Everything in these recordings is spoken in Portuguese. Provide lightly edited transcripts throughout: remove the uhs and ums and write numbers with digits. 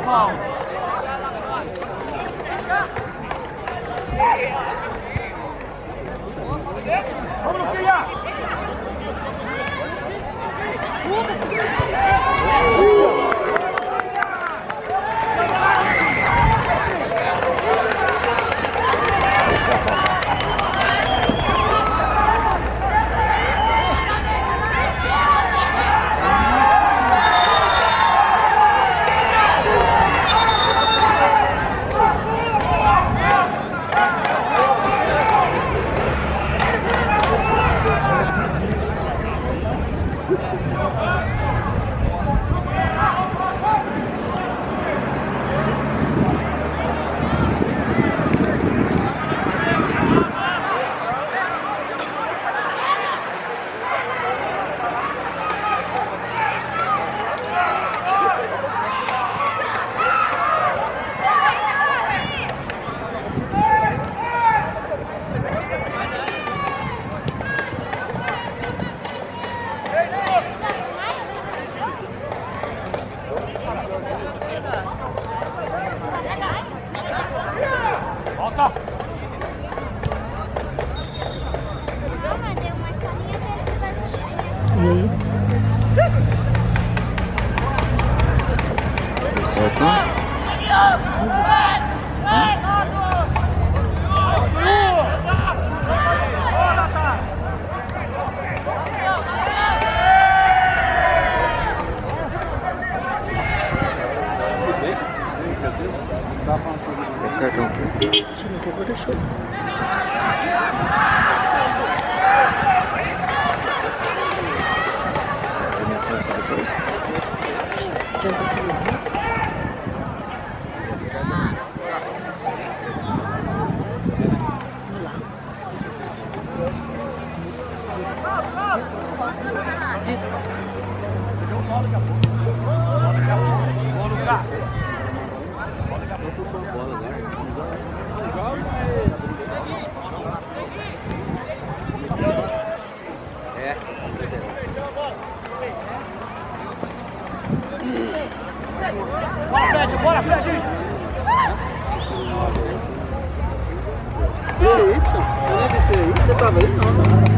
Vamos, Luquinha! Volta! E aí? Certo? É cartão aqui. Se não quer, deixou. Depois. Já conseguiu. Bora, Fred! E aí, tio? Eu nem vi aí. Você tava aí? Não.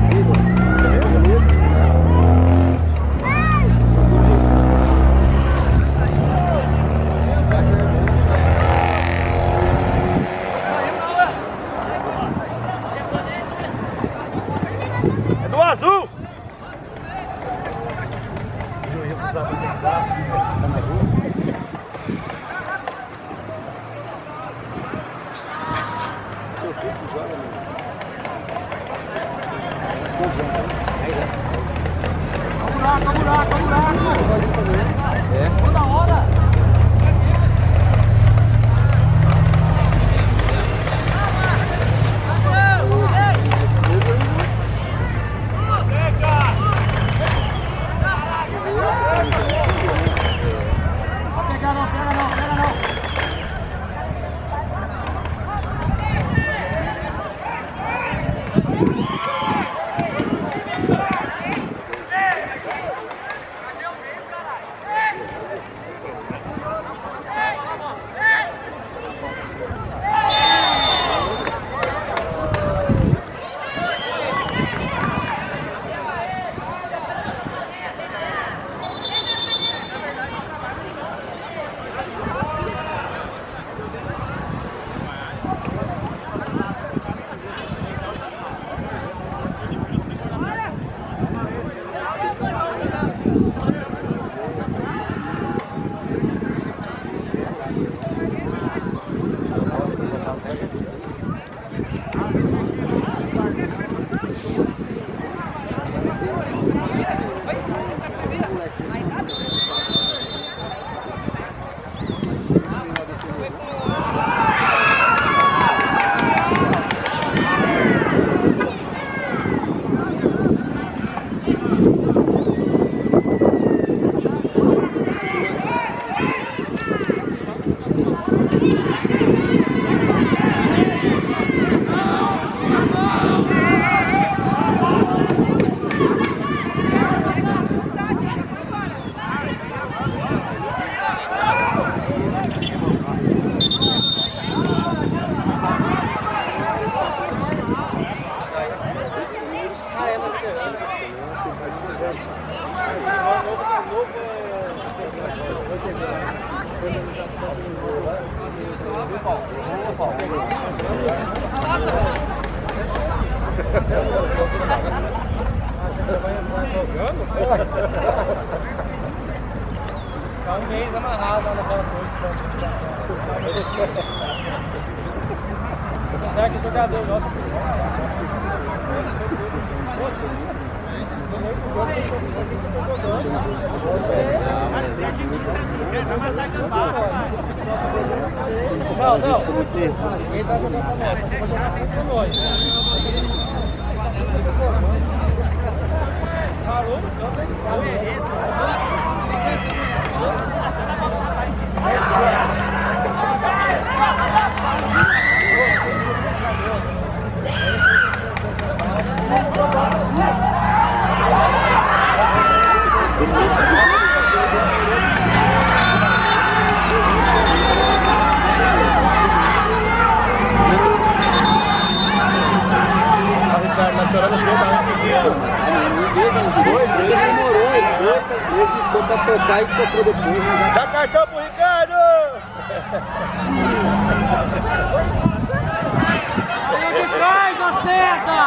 É do azul! Vamos lá! É. Toda hora! Vem cá! Tá um mês amarrado lá naquela coisa. Apesar que o jogador nosso que não, ele tá jogando com nós, vou jogar com nós. Falou, Ficou pra tocar e tocou depois. Dá cartão pro Ricardo! Aí de trás, acerta!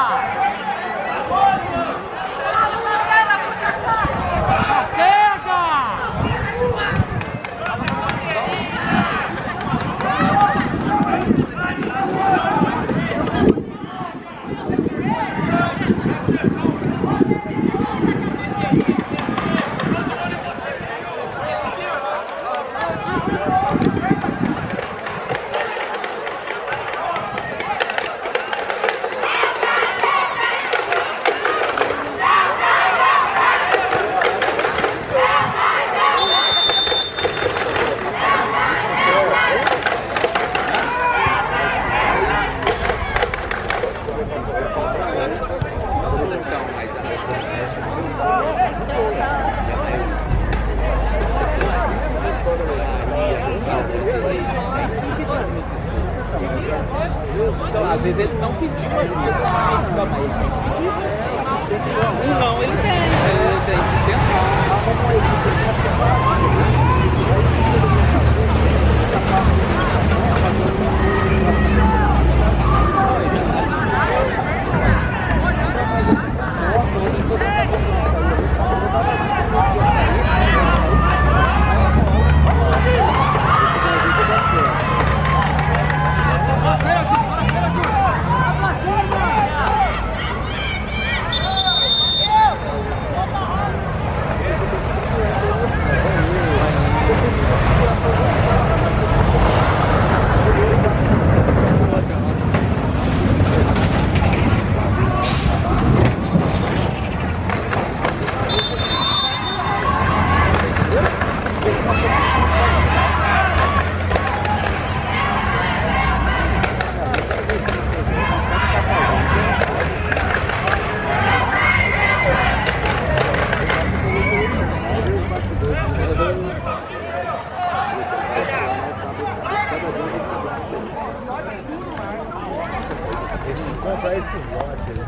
Então, às vezes ele não pediu a vida, não, ele tem que tentar. Comprar esse lote.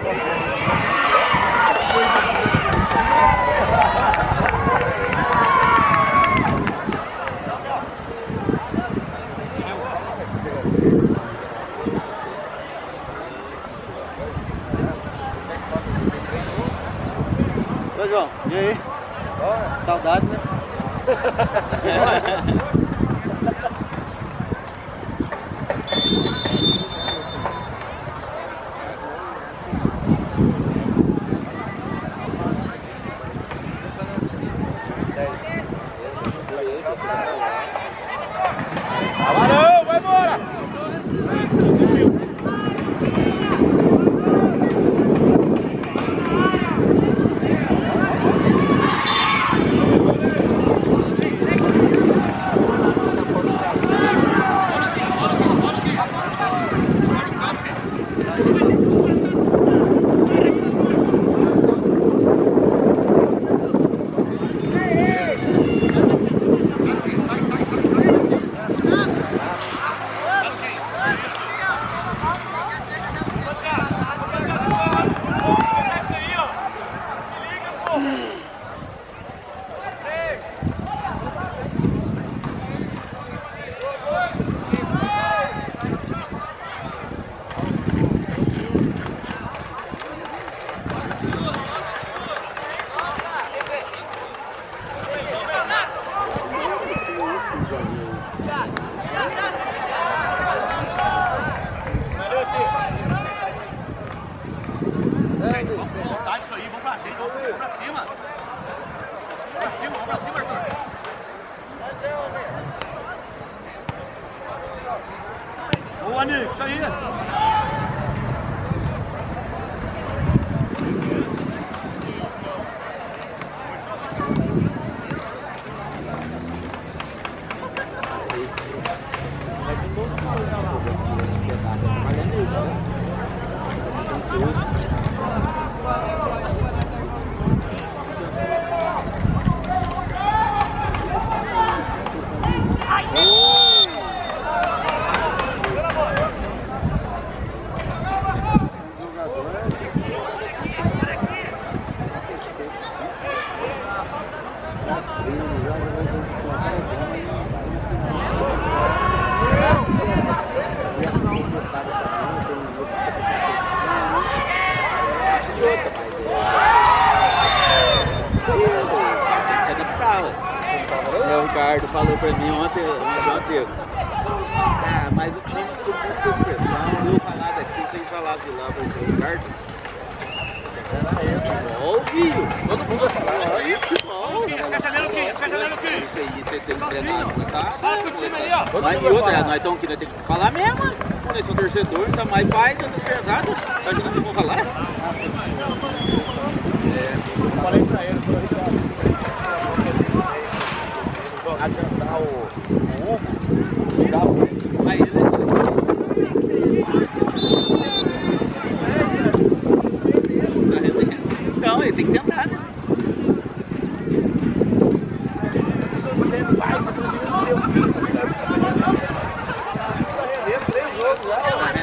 Ô João, e aí? Saudade, né? Camarão, vai embora! Boa, Nico, isso aí. O Ricardo falou pra mim ontem, ah, mas o time ficou muito sob pressão, eu falar daqui sem falar de lá, vai ser o Ricardo. Futebol, filho, todo mundo vai falar, aí futebol. Fica sabendo o quê? Fica sabendo o quê? Isso aí, você tem que treinar, tá? Fala com o time ali, ó. Mas e outra, nós estamos aqui, nós temos que falar mesmo, nós somos torcedor, então mais pai das criançadas, pra gente não falar. Eu falei pra ele, adiantar o Hugo, tirar o Hugo. Mas ele... Então, ele tem que tentar, né? Você é pai, você pelo menos ser o filho, tá rendendo 3 jogos lá.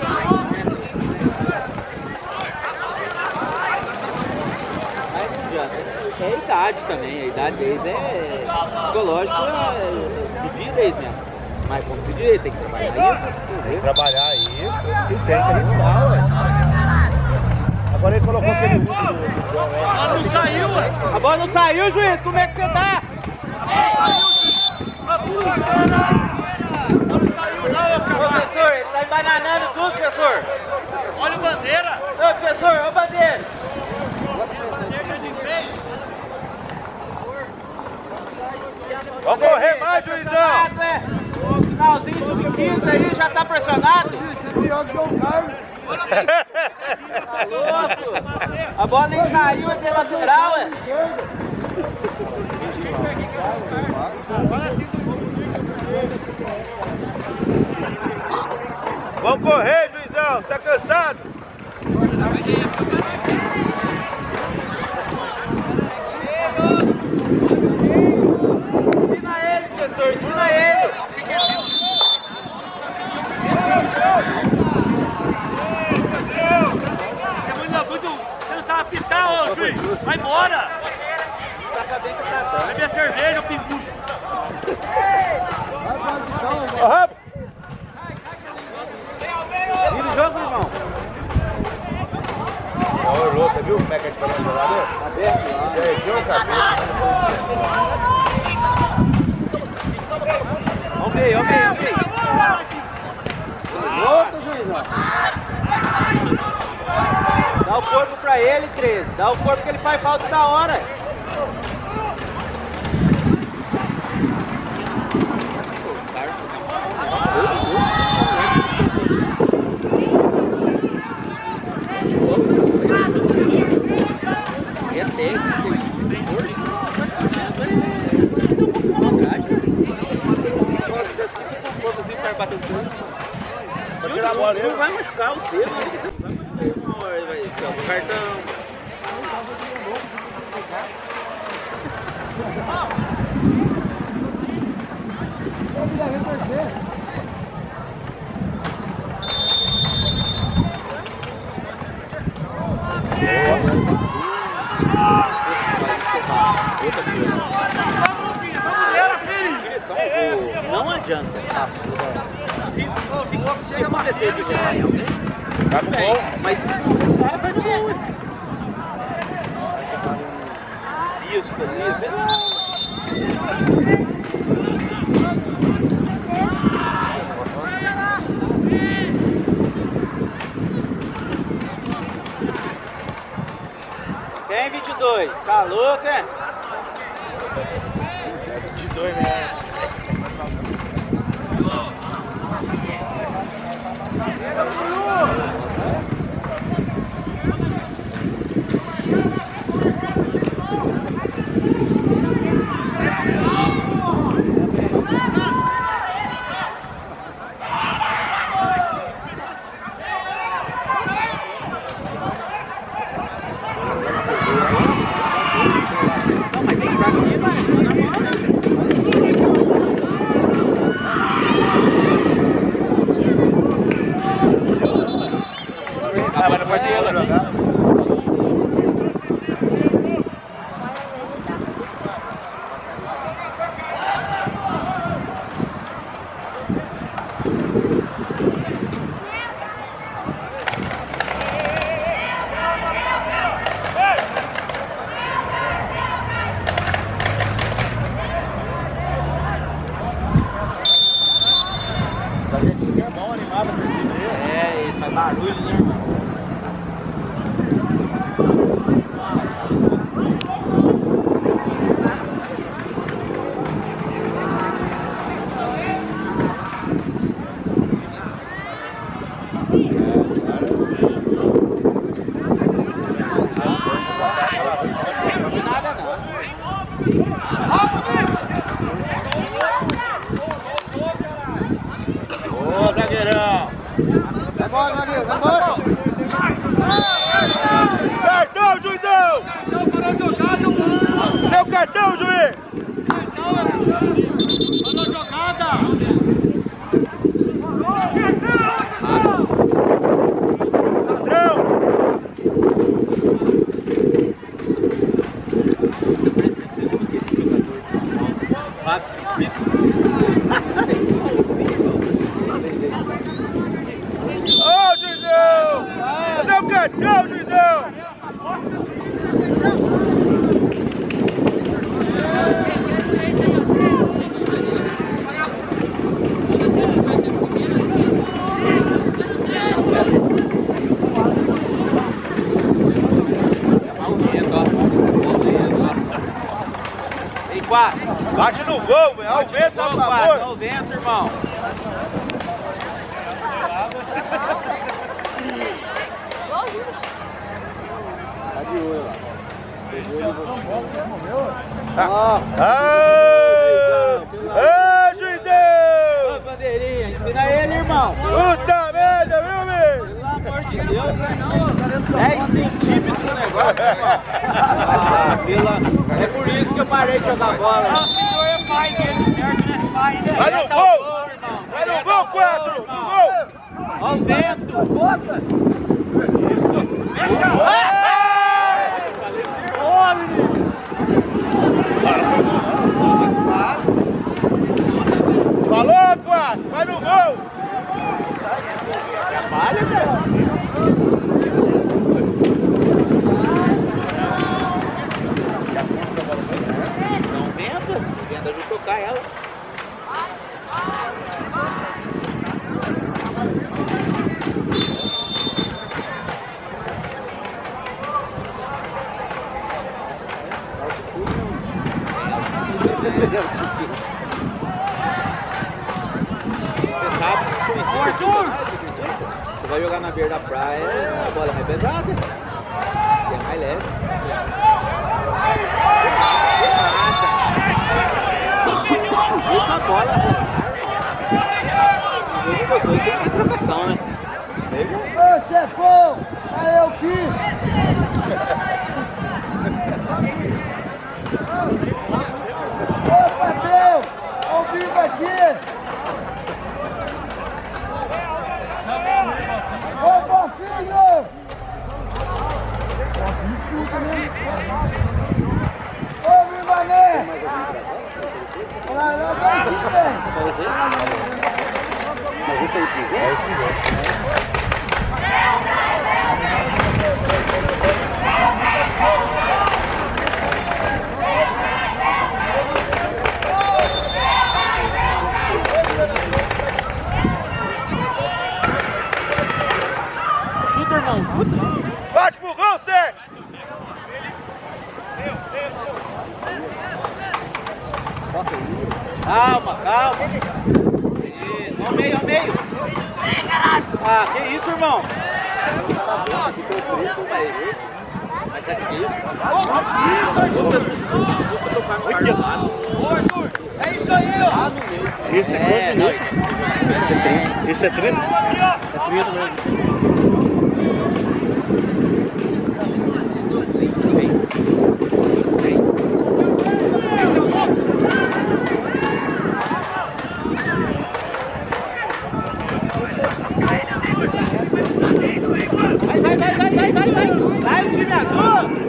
É a idade também, a idade deles é psicológica, é de vida deles mesmo. Mas como se diz, tem que trabalhar isso. Tem que trabalhar isso e tem que arriscar, ué. Agora ele colocou aquele Hugo do João, né? A bola não saiu, ué! A bola não saiu, juiz! Como é que você tá? Professor, ele tá embananando tudo, professor! Olha o bandeira! Ô, professor, ô bandeira! Vamos correr mais, juizão! Finalzinho sub-15 aí, já tá pressionado? Tá louco? A bola nem saiu, é pela lateral, ué! Vamos correr, juizão! Tá cansado? Tira ele, professor, tira ele! É muito Vai embora! Tá sabendo que tá dando. É minha cerveja, pinguço. Vira o jogo, irmão. Ô, você viu como é que é diferente do jogador? Aberto lá. Perdeu o cabelo. Ok. Outro juizão. Dá o corpo pra ele, 13. Dá o corpo que ele faz falta da hora. É técnico, tem força. Não vai machucar o cedo, o cartão. Não adianta. Se acontecer de jeito, Vai pro gol. mas se não dá, vai no gol. Isso. Quem 22? Tá louco, é? 22 mesmo. Mas não pode ir lá, né? É, ele faz barulho, né, irmão? Ô, zagueirão. Vai embora, zagueiro, vai embora! Cartão, juizão! Deu cartão, juiz! Mandou jogada! Ô, juizão! Cadê o cartão, juizão? Tem 4. Bate no gol, velho. Ao vento, a favor. Ao vento, irmão. Tá de olho lá. Ô, juizão! Ô, bandeirinha, ensina ele, irmão. Puta merda, viu, meu? Pelo amor de Deus, né? 10 centímetros no negócio. É por isso que eu parei de jogar bola. O senhor é pai dele, certo, né? Pai, né? Vai no gol! Vai no gol, 4! No gol! Ó o vento. Bota. Fecha! Ó, vai jogar na beira da praia, a bola é mais pesada. E é mais leve. Uma bola, o jogo vocês tem que ter trocação, né? Ô, chefão! Aí eu aqui! Ô, patrão! Ao vivo aqui! Ô, Marcinho! Ô, Vivané! Olha lá, vai aqui, velho! Só você? Mas você é o que é? Chuta, irmão, chuta! Bate pro gol, Sérgio! Calma, calma! Ao meio, ao meio! Ah, que isso, irmão? Mas sabe o que é isso? É isso aí, ó. Esse é quanto minutos? Esse é 30. Esse é 30? É 30 mesmo. Vai o time azul!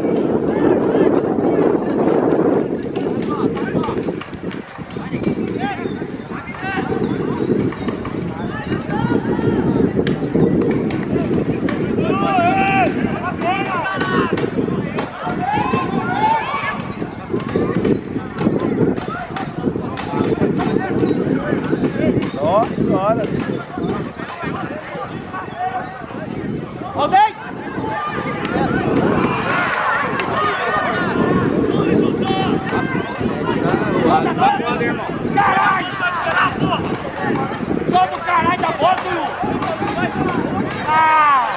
Nossa senhora! Ó, 10! Caralho! Solta o caralho da bola, Tuiu! Ah!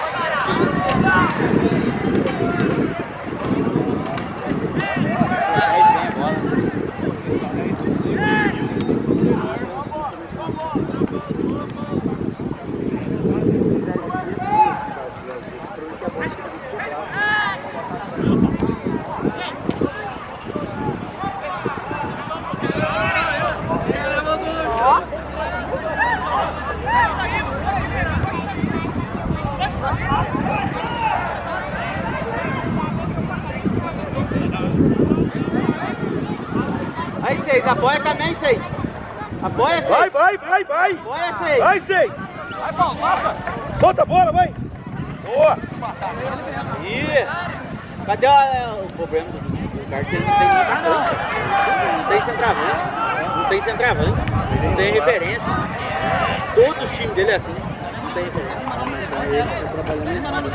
Aí, 6, apoia também, 6. Apoia, 6. Vai, vai, vai, vai! Apoia, 6. Vai, 6! Vai, Paulo, passa! Solta a bola, vai! Boa! Ih, cadê o problema do cara que ele não tem atacante? Não tem centroavante. Não tem centroavante. Não tem referência. Todos os times dele é assim. Não tem referência. Ele tá trabalhando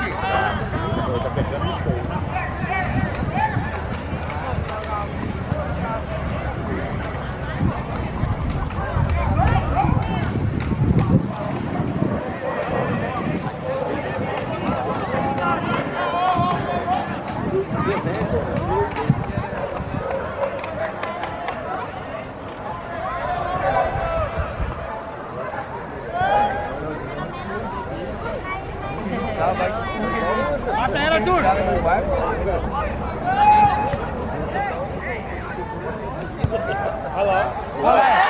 Mata ela, turma! Olha lá! Olha lá!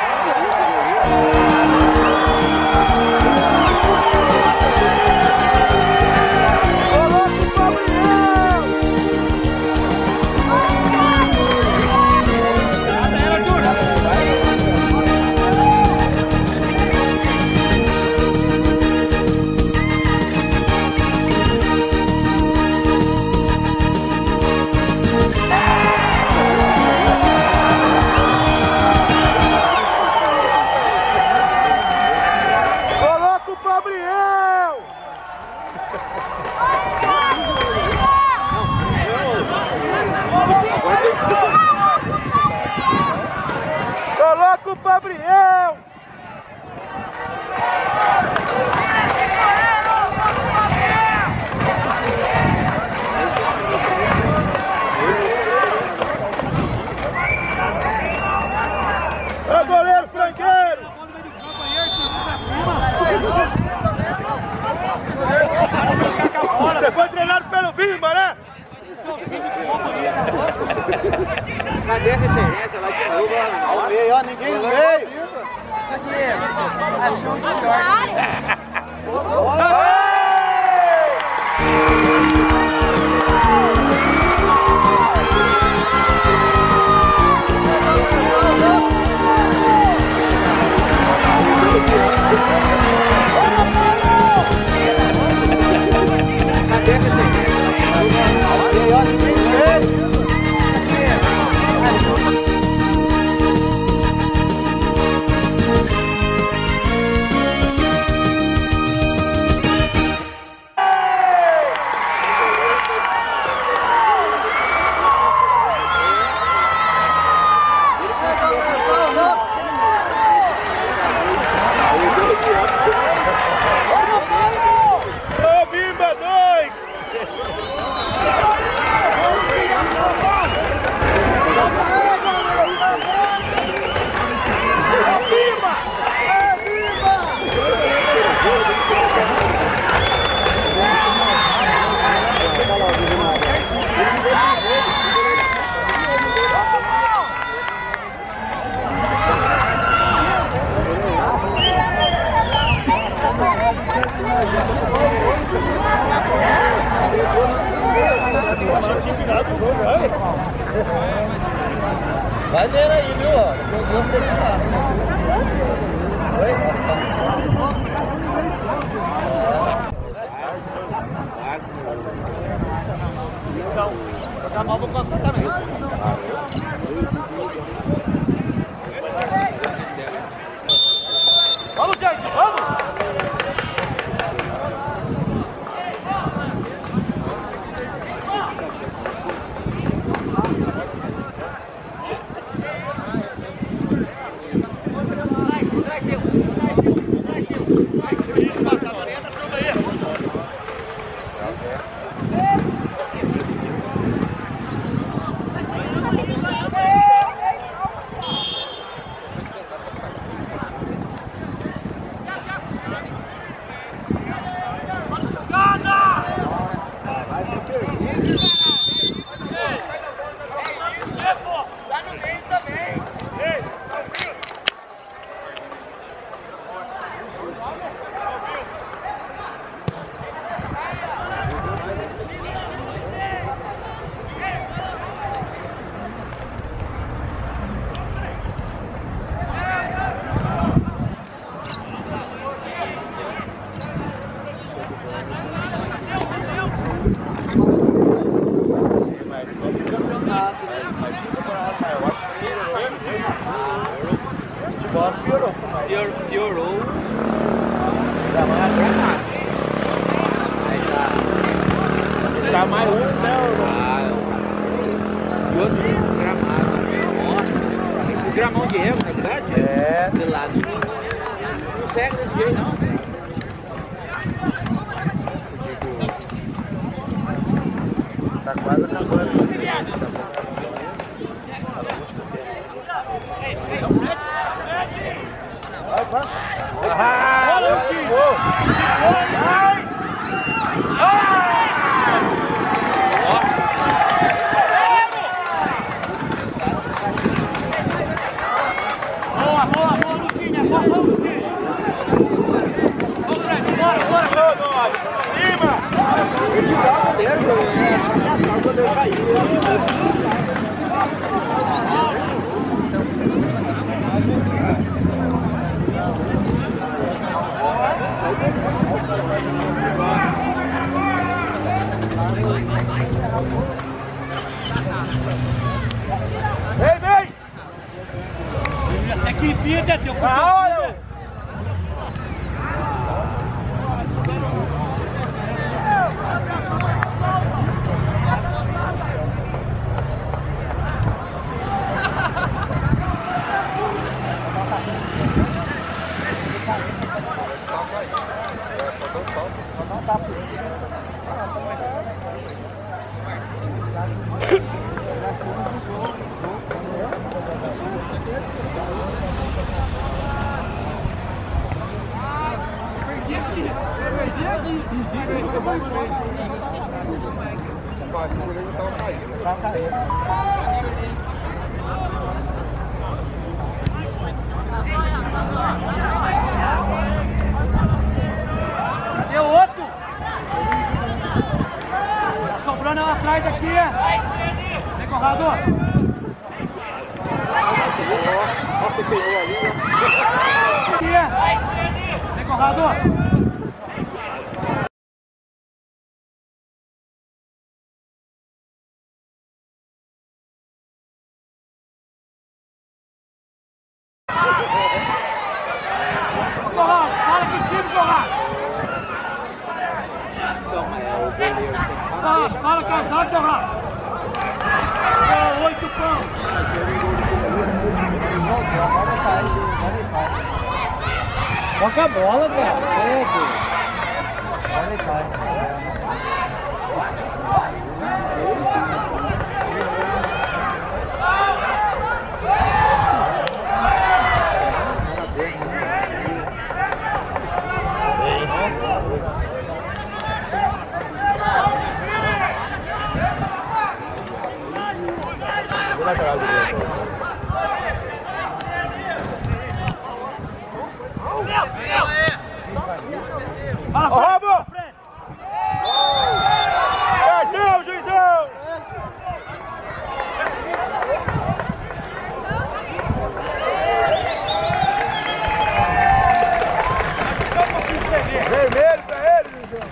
Coloca o Gabriel! Quem veio? Seu Diego, achou os melhores. Vai ver aí, viu? Depois você lá. Então, jogar mal vou contar também. Vamos, gente, vamos! Piorou. Tá mais dramático. Tá mais ruim, né? E outro gramado. Nossa, esse gramão de erro, na verdade? É. De lado. Não segue desse jeito, não. Tá quase acabando. Vai, passa. Olha o time! Vai! Boa, Luquinha! Boa, Luquinha! Vamos, Fred! Bora! Cima! Eu te dava o goleiro, o goleiro caiu. Vem! Até que vida, teu Olha! Tá caindo. sai daqui. Vem, Conrado. Nossa, pegou ali. Vem, Conrado. Conrado, fala que time, Conrado. Fala casado, Conrado. 8 pontos. Toca a bola, cara. Fala, Robo! Perdeu, juizão! Vermelho pra ele, juizão!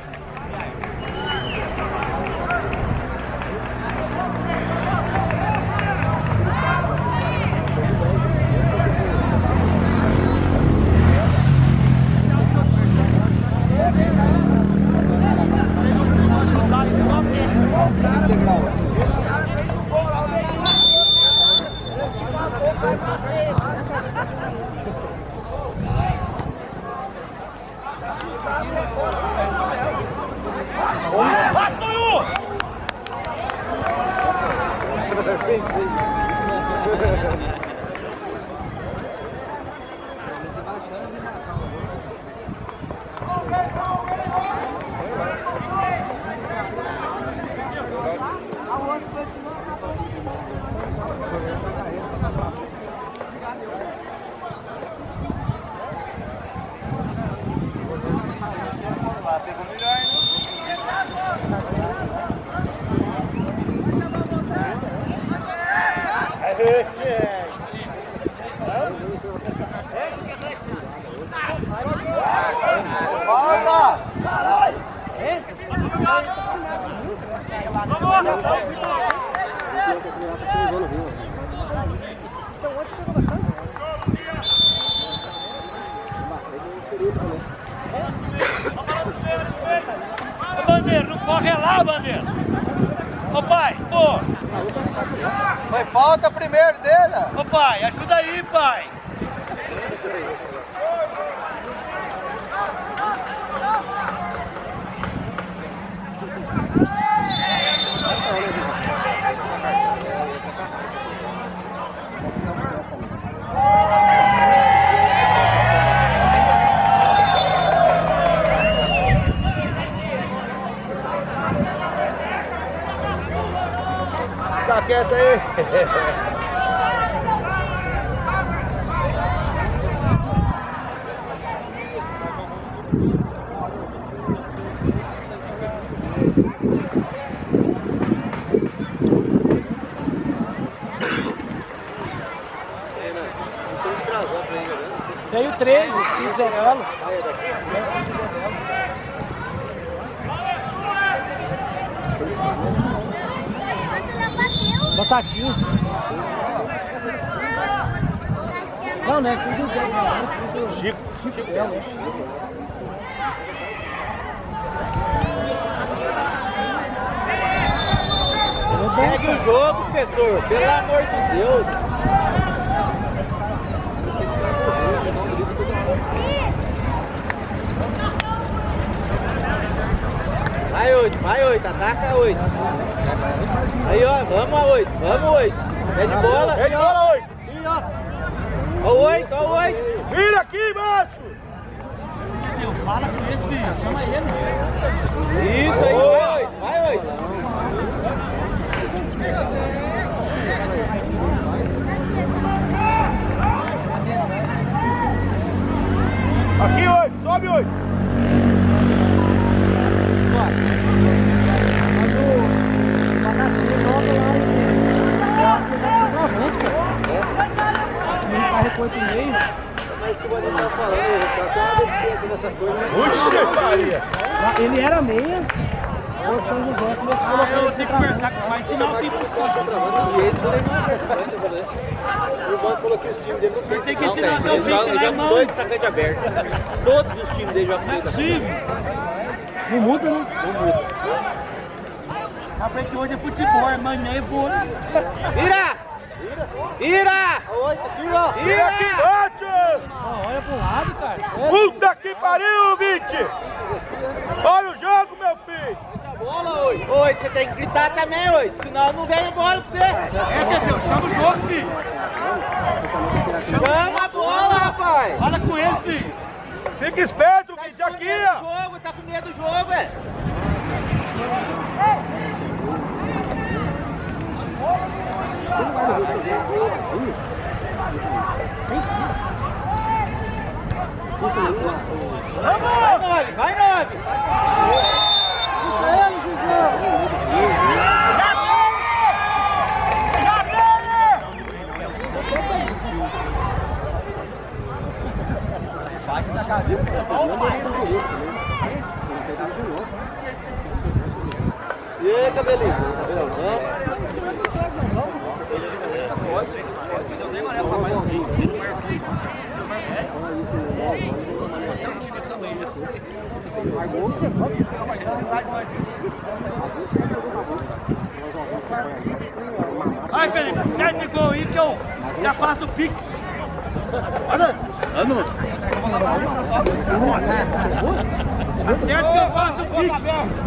Bandeira, não corre lá, Bandeira. Ô pai, pô. Foi falta primeiro dele. Ô pai, ajuda aí, pai. Tá quieto aí. Veio 13, 15 amarelo. Batatinha. Não, né? Tudo bem. Chico. Segue o jogo, professor, pelo amor de Deus. Vai 8, ataca 8. Aí ó, vamos a 8, vamos 8. É de bola. É de bola, 8. Ó 8, ó 8. Vira aqui, macho. Fala com ele, filho. Chama ele. Isso aí, vai 8. Aqui, 8. Sobe, 8. Mas o Mas que o Boninho tava falando, tá até uma deficiência nessa coisa. Oxe, Maria! Ele era meia. O São José começou a colocar. Eu vou ter que conversar com o pai, senão o tempo pode. O Bando falou que os times dele não Você tem que ensinar seu filho Eles na jogam mão. dois atacantes abertos. Todos os times dele jogam Não é dois possível. Não muda, né? Rapaz, que hoje é futebol, amanhã é vôlei. Vira! Vira! Vira aqui, bate! Olha pro lado, cara. Puta que pariu, Vite! Olha o jogo, meu filho! Oi, você tem que gritar também, oi. Senão não vem a bola pra você. Deus, chama o jogo, filho. Chama a bola, rapaz. Fala com ele, filho. Fica esperto, Vite, aqui, ó! Jogo, tá com medo do jogo, velho. Vai, Nove! E aí, cabelinho? Vai, Felipe, sete gol aí que eu já faço o pix. Acerta que eu faço o pix.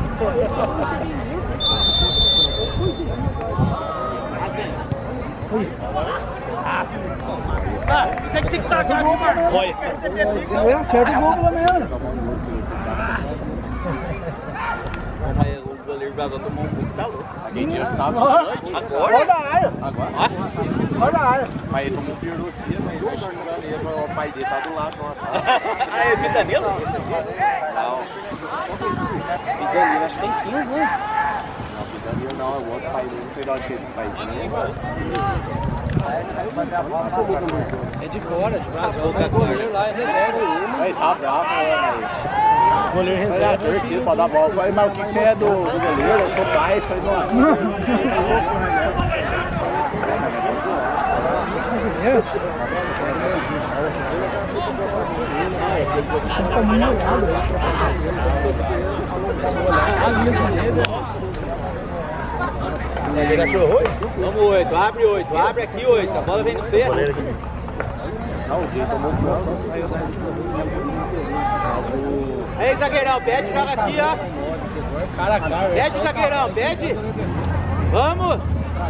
Tá, você que tem que sacar aqui, Marcos. Olha. Acerta o gol pelo menos. O goleiro vazou, tomou um pouco, tá louco. Aquele dia tava à noite. Agora? Olha a área. Agora? Nossa! Olha a área. Mas ele tomou um tiro no dia, mas ele xingando ele, o pai dele tá do lado, nossa. Ah, é vida Danilo? Isso aqui? Não. Danilo, acho que tem 15, né? Não, Danilo não, é o outro pai dele, não sei de onde que é esse pai dele. É de fora, de Brasil. Pouca O goleiro lá é reserva. Aí, tá bravo, O goleiro mas é reserva. torcido pra dar bola. Eu falei, mas o que você é do goleiro? Eu sou pai. Eu falei, nossa. Ele achou ruim? Vamos, 8. Abre 8. Abre aqui, 8. A bola vem no C. Não, o Diego tomou conta. Aí, zagueirão, pede, joga aqui, ó. Cara a cara. Pede, zagueirão, pede. Vamos.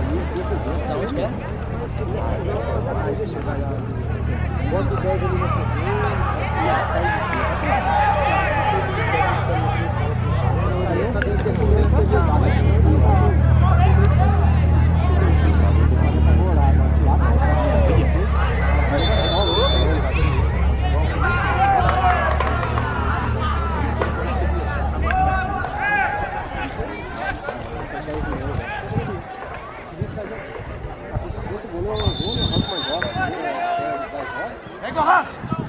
Vem, Gorra!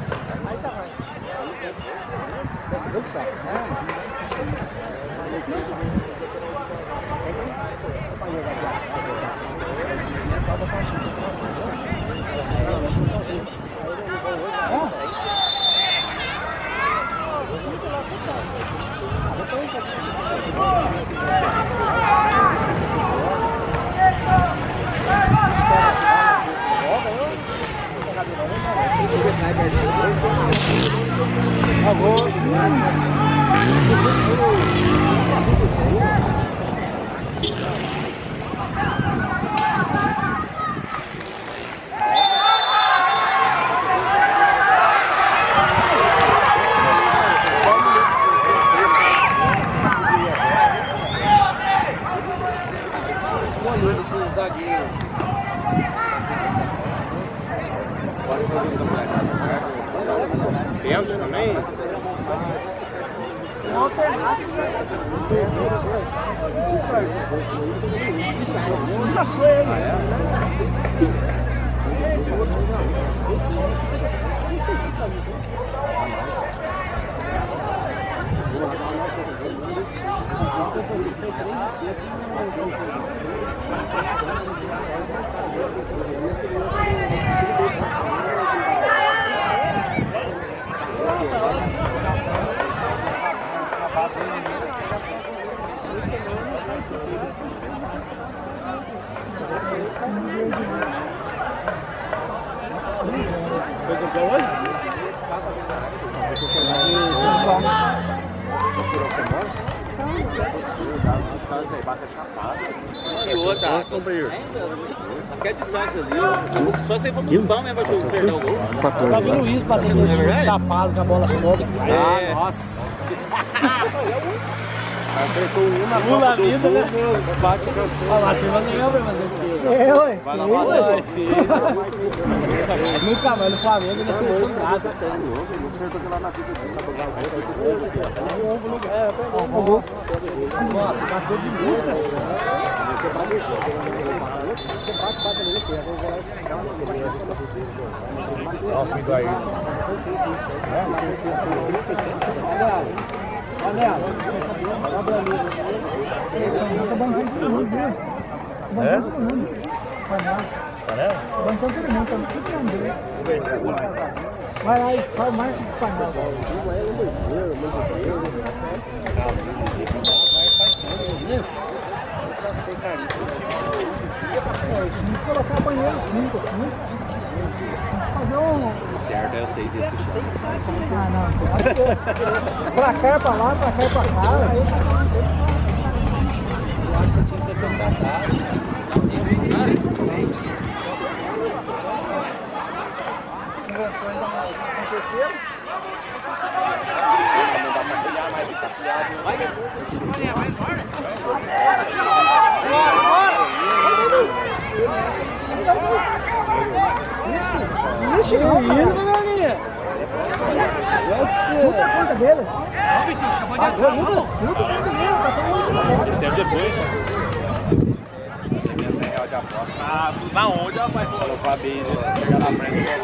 Pênalti também? Foi campeão hoje? E outra, que a distância ali, só se for muito bom mesmo pra acertar o gol. Pra ver o Luiz batendo esse chapado com a bola sobe. É. Nossa. Acertou uma Pula a vida, né? Bate o Olha lá, tem mais nenhum pra fazer o quê? ué. Vai lá, vai. Nunca mais no Flamengo ele acertou nada. Acertou lá na vida. Nossa, bateu de música. Ó, o fim do aí. É? Vai lá e faz mais que painel. Colocar a banheira junto aqui. Fazer um. Certo, é o 6 e esse chão. Ah, não. Pra cá, pra lá, pra cá e pra cá. Aí tá Ixi, não, galinha. Muda a conta dele. Deve depois. Ah, na onde, rapaz? Falou pra Bia, chegar na frente do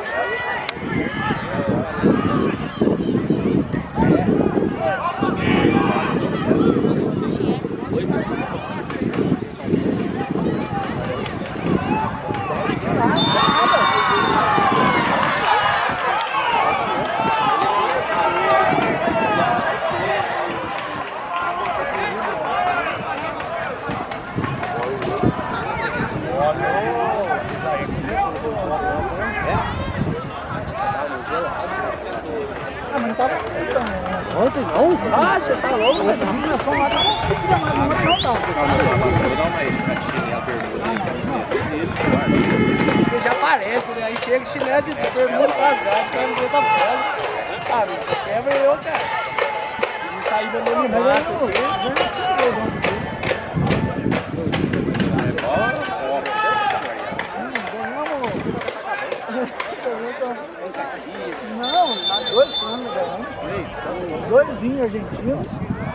Ontem não? Ah, você tá louco, mas a iluminação lá tá não tá. Porque já aparece, né? Aí chega chinelo de bermuda rasgado, cara, não tá fora. Ah, você quebra eu, cara. E sair do meu mato. Não, há 2 anos ganhamos. 2 vinhos argentinos.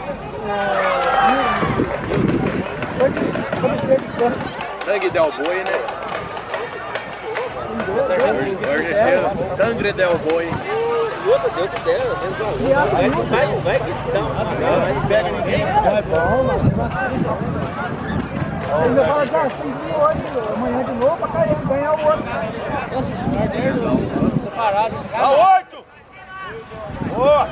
Sangue del boi, né? Sangue del boi. E outra, Deus que dera, vai que dá uma garra, aí pega ninguém. É bom, mas ainda fala assim, tem que vir hoje, amanhã de novo pra ganhar o outro. Nossa, esse merdeiro, separado, esse cara. Dá 8! Boa!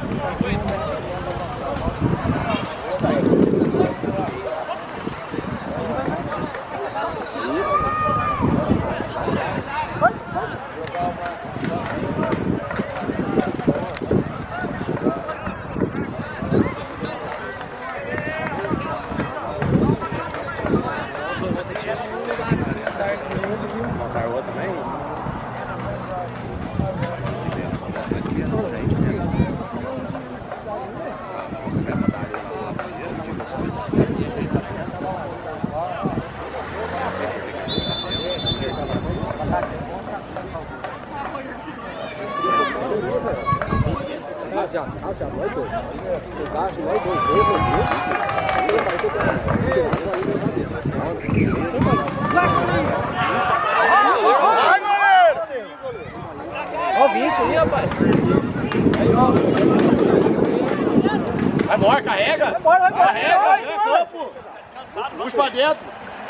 Montar outra também? Ó o 20 aí, rapaz. Aí, ó. Vai embora, carrega! Vai embora, vai embora. Carrega, Vai campo! Puxa pra dentro.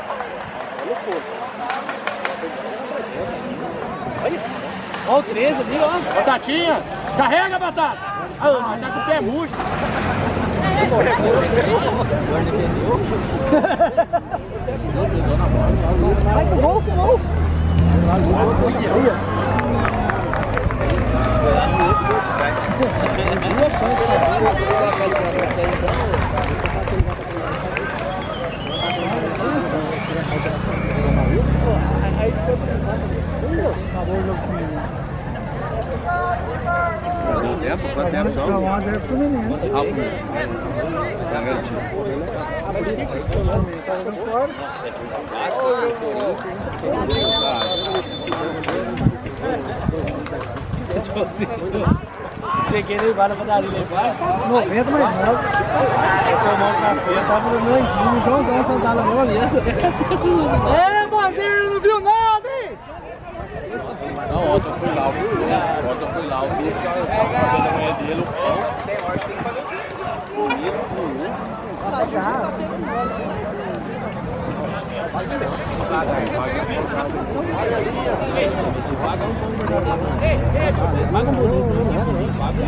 Olha o 13 ali, ó. Batatinha. Carrega, Batata. Ah, mas tá com o pé murcho. Vai com gol, com gol. Quanto tempo só? Tá garantido. Cheguei lá embaixo na padaria, lá embaixo. 90 mais 9. Eu tomar um café, eu tava no Landinho, o Joãozão sentado na minha olhando. É, bandeira, não viu nada, hein? Não, ontem eu fui lá, eu vi que a manhã dele, o pão. Tem hora que tem que fazer Paga um bolinho, paga.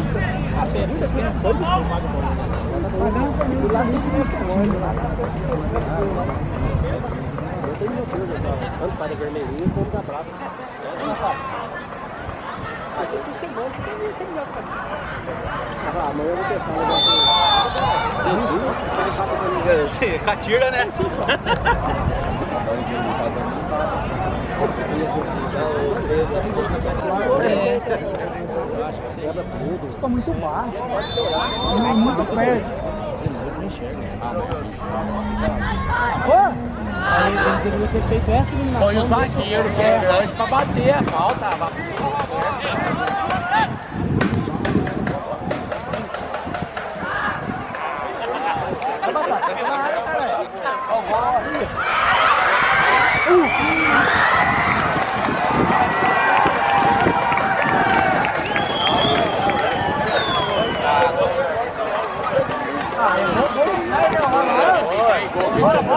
Catira, né? Fica muito baixo, é muito perto. Aí ele deveria ter feito essa eliminação. Põe o zagueiro que é grande pra bater a falta. Bora!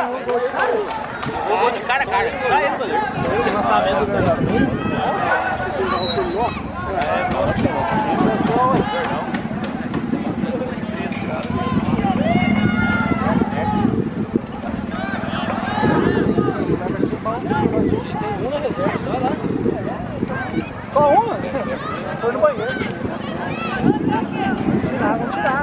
Gol de cara a cara. Sai ele, goleiro. Que lançamento do só uma? Foi no banheiro. Vamos tirar.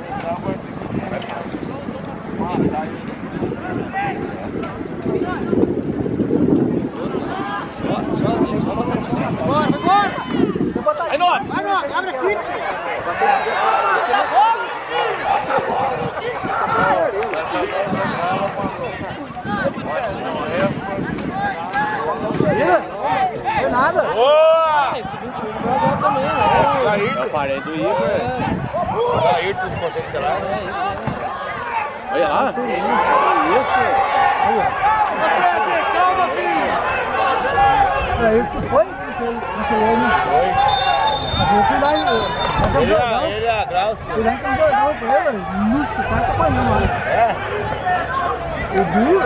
Bora! É nóis! Vai, Nogue, abre aqui! Não nada! Boa! Esse 21 do também, né? Jair, eu parei do Igor. Jair, tu se consegue ter lá? Olha lá. Calma, filho! Aí que foi? Eu fui lá e... Ele é a Grauce. Fui lá e concordar com ele, velho. Isso, o cara tá apanhando lá. É. O duro.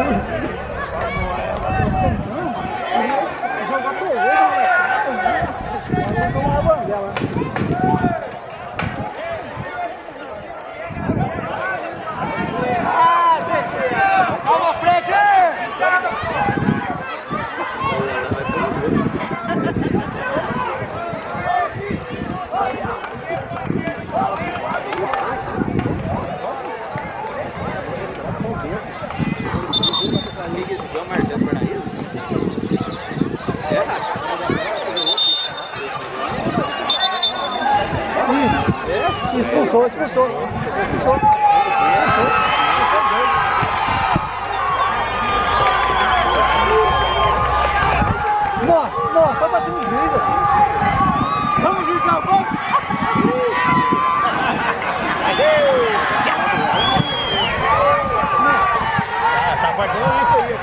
Jogar cerveja, velho. Nossa, vamos tomar uma banguela. Calma, Fred! João Marcelo Parnaíba? Expulsou. Nossa, só bateu no juiz, velho. Vamos, Juizão, vamos! Tá guardando isso aí.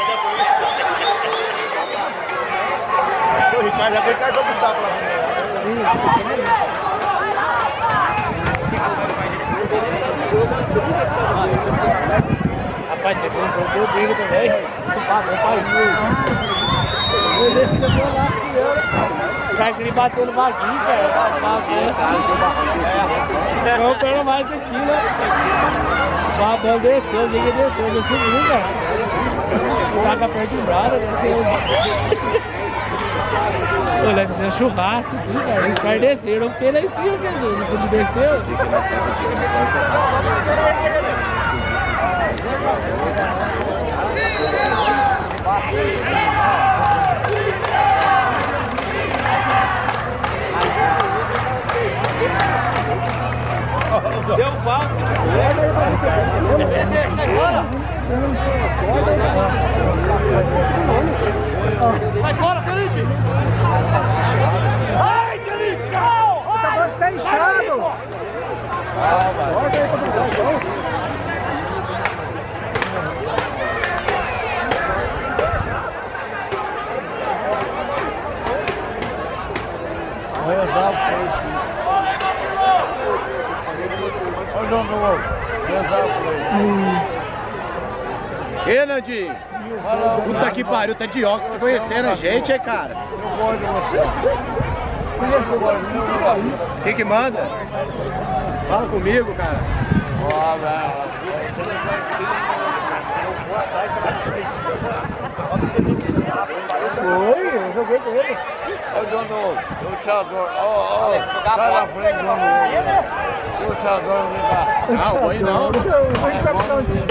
O Ricardo já foi cartão pro tapa lá. Rapaz, tem um jogo que eu brigo também. O pai o cara queria bater no vaguinho, cara. Vamos pelo mais aqui, né? O Abel desceu, ninguém desceu, ele subiu, cara. O cara perto do braço, desceu. Olha, fizeram churrasco, tudo, cara. Os caras desceram, eu fiquei lá em cima, quer dizer, não pude descer. Deu falta. Vai fora, Felipe! Vai, Felipe! Calma! Tá falando que está inchado! Olha os alvos, olha o João do Ovo. E Nandinho? Puta que pariu, tá de óculos, tá conhecendo a gente, hein, cara? Eu gosto de você. Quem que manda? Fala comigo, cara. Foi, eu joguei com ele. Olha o João do Ovo, o Thiago. Sai na frente, João do Ovo. O Thiago, vem cá. Não, foi não. Eu vou de capitãozinho.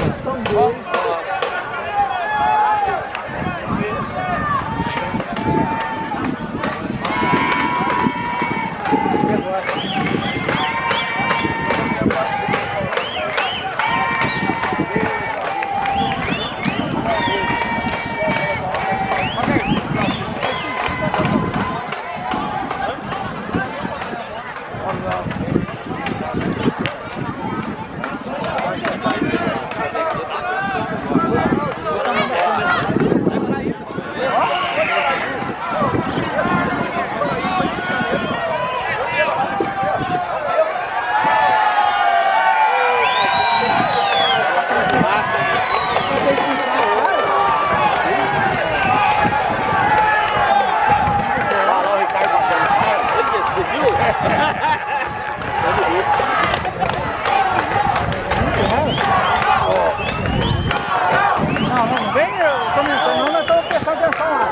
Não vem comentando, não, nós estamos prestando atenção lá.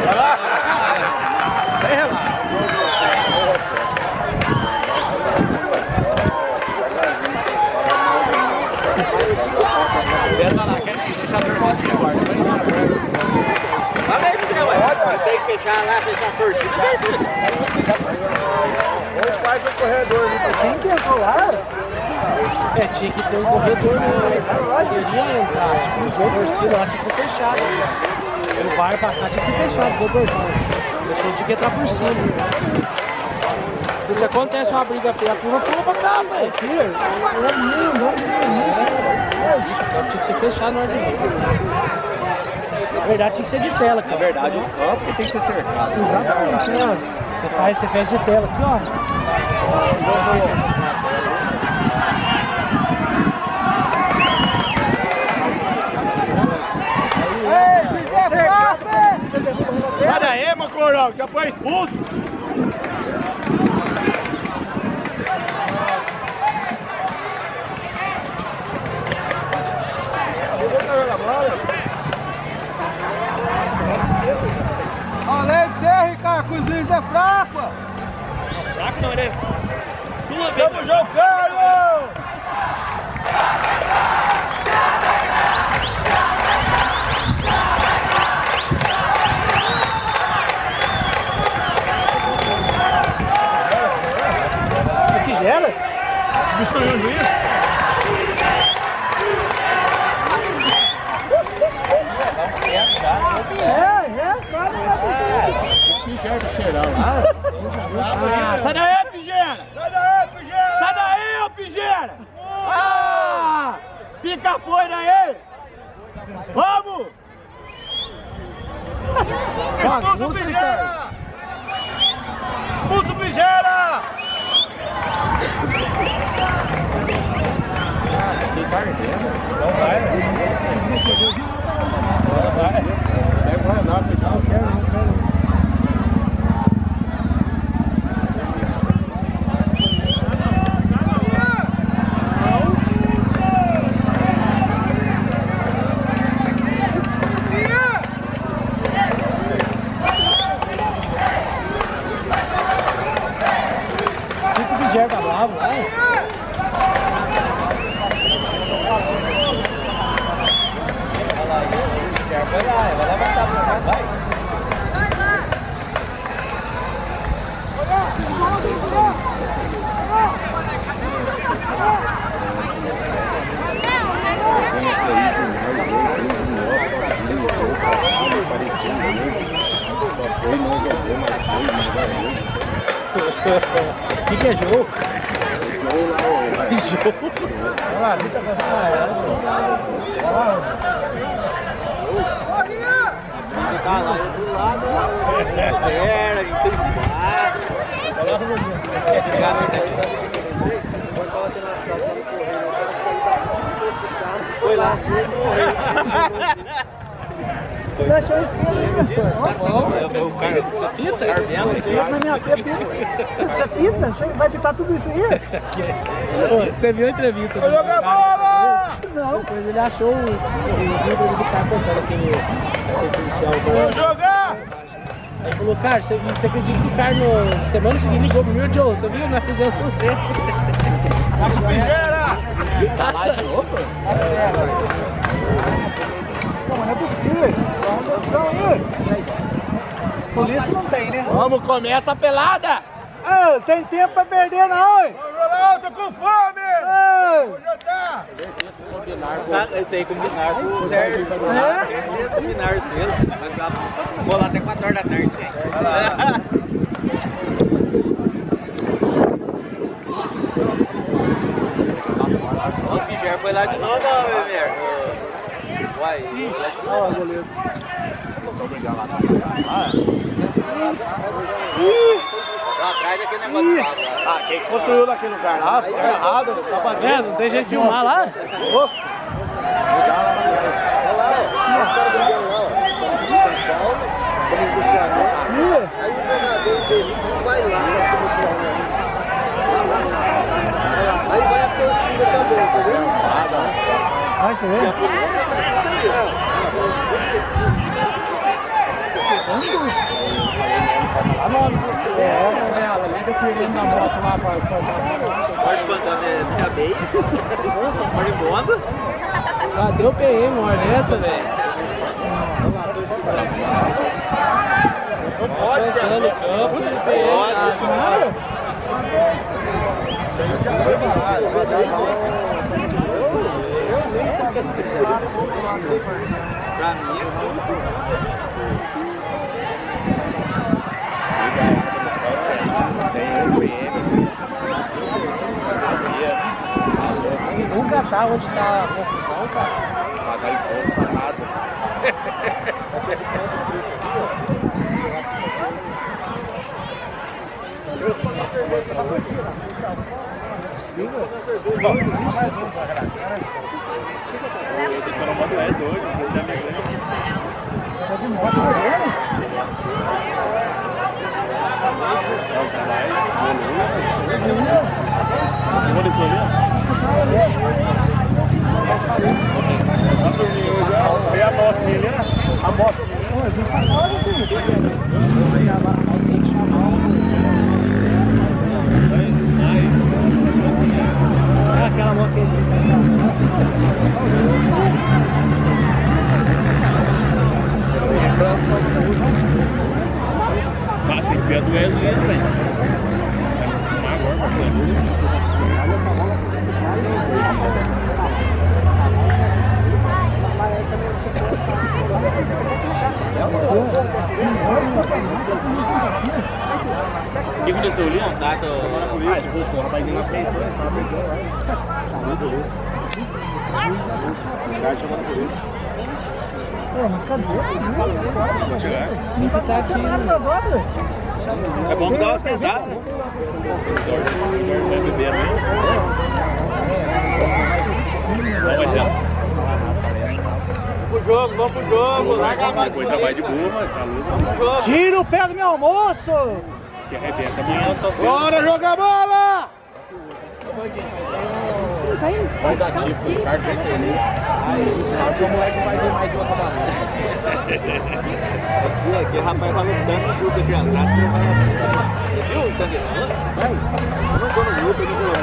Vem relaxa. Senta lá, quer deixar a torcida assim agora. Fala aí pra você, ué. Tem que fechar lá, fechar a torcida. Ou faz o corredor. Quem que entrou lá? É, tinha que ter um corredor, né? Poderia entrar, tipo, a torcida lá tinha que ser fechada. O bar pra cá tinha que ser fechado, deu portão. Deixou de que entrar por cima. Se acontece uma briga feia, a turma pula pra cá, velho. Tinha que ser fechado na hora de vir. Na verdade tinha que ser de tela, cara. Na verdade, o campo tem que ser cercado. Exatamente, né? Você fez de tela aqui, ó. Sai daí, Macorão, já foi expulso. Além de ser, Ricardo, que os juízes é fraco. Fraco não, ele é... Estamos jogando! O que gera? Esse bicho tá olhando isso? Sai daí, Pigeira! Sai daí, Pigeira! Sai daí, ô Pigeira! Ah! Pica foi daí! Vamos! Expulsa o Pigeira! Expulsa o Pigeira! O que é jogo? Jogo? Olha lá, fica Tá lá do lado, era, entusiasmado. Foi lá. Você achou isso aqui? O cara, você pita? Na minha pita. Você pita? Vai pitar tudo isso aí? Você viu a entrevista? Vai jogar bola! Não. Depois ele achou o vídeo do cara contando aquele policial. Vamos jogar! Aí falou, cara, você acredita que o cara na semana seguinte ligou pro meu Joe? Você viu? Nós fizemos sucesso. Passa Figueira! Tá lá de novo? Não é possível, só uma decisão aí. Polícia não tem, né? Vamos, começa a pelada! Ah, tem tempo pra perder não, hein? Ô, tô com fome! Vou jantar! Esse aí combinaram com o Sérgio. Eles combinaram isso mesmo. Mas vou lá até 4 horas da tarde. O Pijar foi lá de novo, meu amigo. Vai. Ó, goleiro. Lá atrás daquele negócio de papo lá. Ah, quem construiu naquele lugar lá, ficou errado, tá fazendo. Não tem jeito de filmar lá? Louco. Aí o jogador dele vai lá. Aí vai a torcida também, entendeu? Ah, você vê? Ela liga se ele na moto lá pra... Pode mandar minha meia. Pode bomba. Ah, deu PM, uma hora dessa, velho. Não pode, Pensando no campo, deu PM. Eu nem sei o que é esse pra mim nunca tá onde tá a confusão, cara. Pagar imposto pra nada. Aquela moto que Passa em pé do Wesley, velho. O que aconteceu ali? Contato. Ah, expulsou, o rapaz não aceitou. mas cadê? Vou tirar. Tem que estar aqui. É bom dar uma esquentada, né? Vai beber, né? Vamos pro jogo, larga a mão. Depois trabalho de burra, tá louco. Tira o pé do meu almoço! Que arrebenta amanhã só. Bora jogar bola! Vai dar tipo, o cara tem que ir. Aí o moleque vai ver mais uma camarada. Aqui, rapaz, vai lutando no grupo de criançada. Viu o Tangueirão? Vai. Eu não tô no grupo, ele não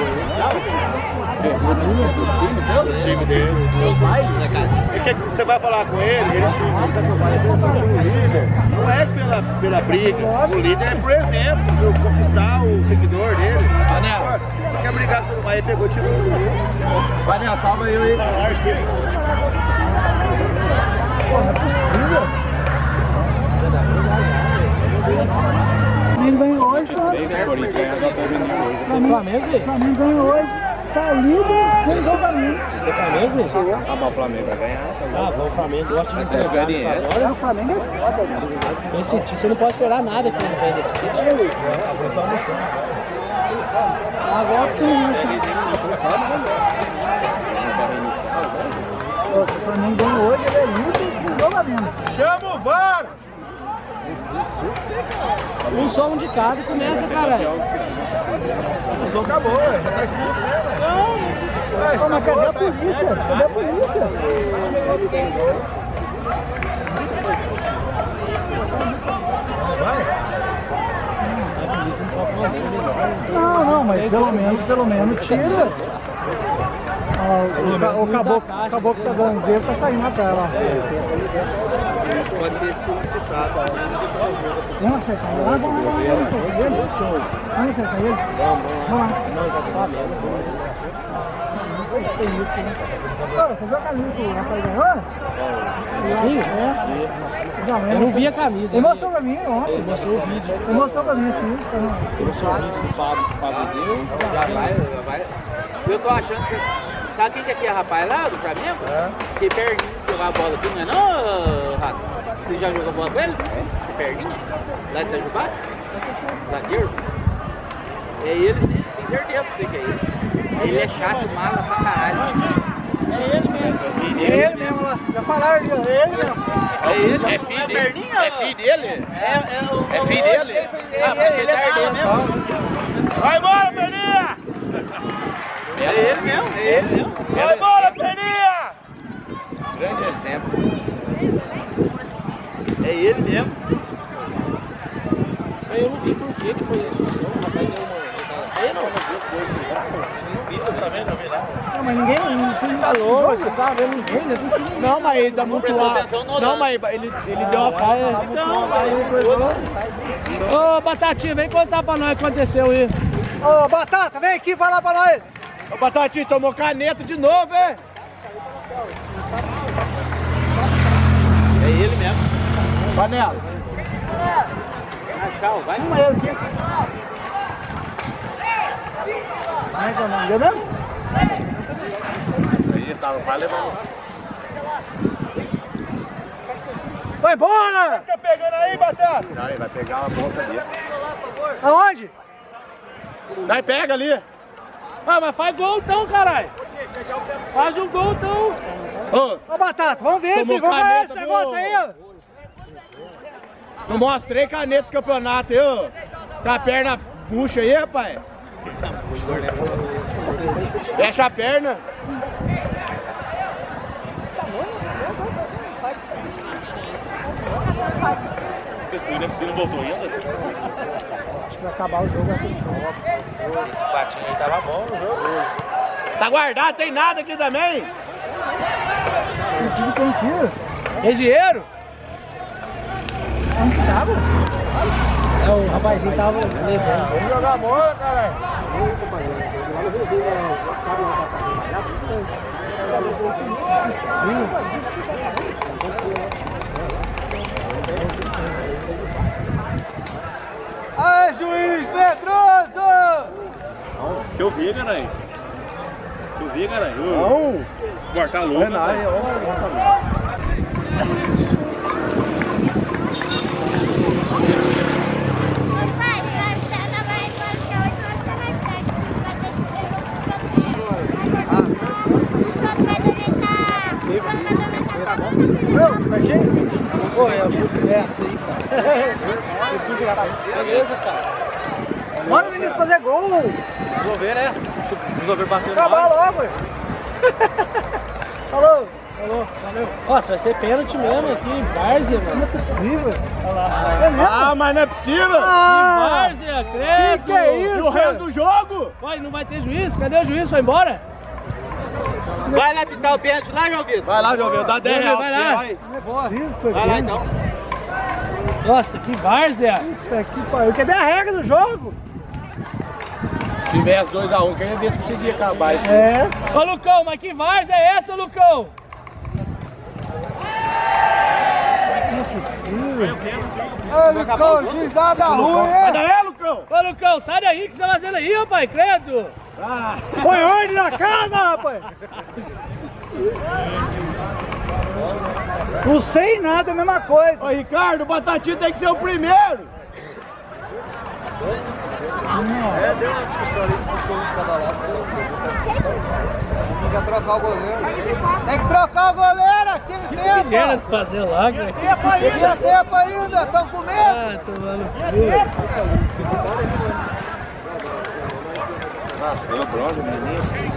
colocou. O time dele. Seus pais, né, cara? E que você vai falar com ele? Ele chama o líder. Não é pela briga. O líder é, por exemplo, conquistar o seguidor dele. Anel. Não quer brigar com o pai, ele pegou e tirou o líder. Vai, Anel, salva eu aí. Flamengo ganhou hoje, Flamengo ganhou hoje. Tá líder, ganhou o Flamengo. Você Flamengo? Ah, mas o Flamengo vai ganhar. Ah, o Flamengo gosta de entregar agora. O Flamengo é foda, né? Esse time, você não pode esperar nada que ele venha desse time. Agora que o Flamengo ganhou hoje, ele é líder, ganhou o Flamengo. Chama o VAR! Um só um de cada e começa, caralho. O som acabou, já tá expulso mesmo. Não, mas cadê a polícia? Cadê a polícia? Não, mas pelo menos tira. O caboclo que tá dando dele tá saindo na tela. Pode ter solicitado. Vamos acertar ele? Vamos acertar ele? Vamos acertar ele? Vamos lá. Não, tá sabendo. Tem isso, né? Você viu a camisa que o rapaz ganhou? Sim, é. Eu não vi a camisa. Ele mostrou pra mim ontem. Ele mostrou o vídeo. Ele mostrou pra mim assim. Ele mostrou o vídeo do Pablo deu. Já vai. Eu tô achando que... Sabe quem que aqui é rapaz lá do Flamengo? É. Que perninho de jogar bola aqui, não é não, Rato? Você já jogou bola com ele? Que perninho? Lá de Itajubá? Zagueiro? É ele, sim. Tem certeza que você que é ele. Ele é chato, mala pra caralho. É ele mesmo. É ele mesmo lá. Já falaram, é ele mesmo. É ele? É filho dele? Perninho? É filho dele? É filho dele? Ele é perninho mesmo. Vai embora, Perninha! É ele mesmo. Vai embora, Perninha! Grande exemplo. É ele mesmo. Eu não vi por que foi ele. O rapaz deu uma... Não, mas ninguém, não tá louco, você tá vendo ninguém, não, mas ele dá muito lá. Não, mas ele deu uma falha. Ô, Batatinha, vem contar pra nós o que aconteceu aí. Ô, Batata, vem aqui falar pra nós. Ô, Batatinha, tomou caneta de novo, hein? É ele mesmo. Panela. Tchau, vai. Chama ele aqui. Vai, não deu mesmo? Aí, tá, vai levar. Vai embora! Tá pegando aí, Batata? Não, ele vai pegar uma bolsa ali. Aonde? Vai, pega ali. Ah, mas faz gol então, caralho. Faz um gol então. Ô, Batata, vamos ver, filho. Vamos ver esse negócio aí, ó. Eu mostrei caneta do campeonato aí, ó. Tá a perna puxa aí, rapaz. Fecha a perna. Você não voltou ainda? Acho que vai acabar o jogo aqui. Esse patinho aí tava bom no jogo. Tá guardado, tem nada aqui também? Tem aqui. Tem dinheiro? Onde tava? É, o rapazinho tava levando. Vamos jogar bola, caralho. Ai, juiz medroso! Que eu vi, caralho. Eu vi, caralho. Não. Cortar louco. É nada, Só Essa aí, cara. Beleza, cara. Manda o Vinícius fazer gol. Resolver, né? Resolver bater no Acabar logo, ué. Falou. Falou, valeu. Nossa, vai ser pênalti mesmo aqui, Várzea, mano. Não é possível. Olha lá. É mesmo? Ah, mas não é possível! Que Várzea, credo! Que é isso? E o resto do jogo? Vai, não vai ter juiz? Cadê o juiz? Foi embora? Vai lá pintar o pênalti lá, João Vitor. Vai lá, João Vitor, dá 10 reais Vai pra lá. você, vai. Não é possível, foi Vai lá bem. então. Nossa, que Várzea! Puta que pariu. Cadê a regra do jogo? Se tivesse 2x1, queria ver se conseguia acabar isso. É. Ô, Lucão, mas que Várzea é essa, Lucão? Não é possível. Ô, Lucão, juizada ruim, Sai hein? daí, Lucão! Ô, Lucão, sai daí, o que você tá fazendo aí, rapaz? Credo! Põe ordem na casa, rapaz. Não sei nada, é a mesma coisa. Ô, Ricardo, o Batatinha tem que ser o primeiro! Deu uma discussão ali, expulsou um de cada lado. Tem que trocar o goleiro. Tem que trocar o goleiro aqui no Que tempo. quer fazer lá, cara? Tinha tempo ainda, estão com medo. Ah, tomando frio. Nossa, ganhou bronze, menino.